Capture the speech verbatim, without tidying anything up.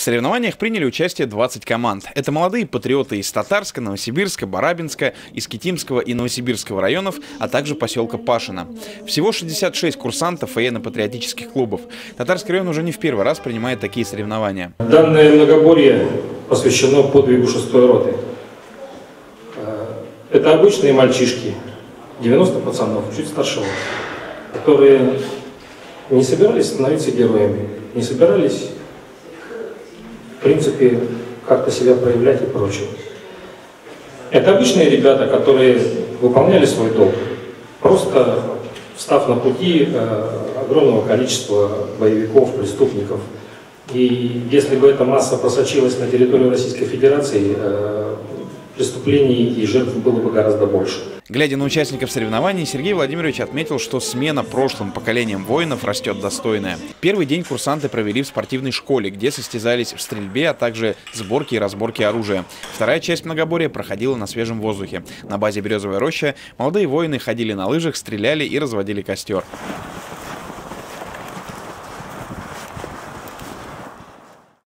В соревнованиях приняли участие двадцать команд. Это молодые патриоты из Татарска, Новосибирска, Барабинска, Искитимского и Новосибирского районов, а также поселка Пашино. Всего шестьдесят шесть курсантов военно-патриотических клубов. Татарский район уже не в первый раз принимает такие соревнования. Данное многоборье посвящено подвигу шестой роты. Это обычные мальчишки, девяносто пацанов, чуть старше вас, которые не собирались становиться героями, не собирались, в принципе, как-то себя проявлять и прочее. Это обычные ребята, которые выполняли свой долг, просто встав на пути огромного количества боевиков, преступников. И если бы эта масса просочилась на территорию Российской Федерации, преступлений и жертв было бы гораздо больше. Глядя на участников соревнований, Сергей Владимирович отметил, что смена прошлым поколением воинов растет достойная. Первый день курсанты провели в спортивной школе, где состязались в стрельбе, а также сборке и разборке оружия. Вторая часть многоборья проходила на свежем воздухе. На базе «Березовая роща» молодые воины ходили на лыжах, стреляли и разводили костер.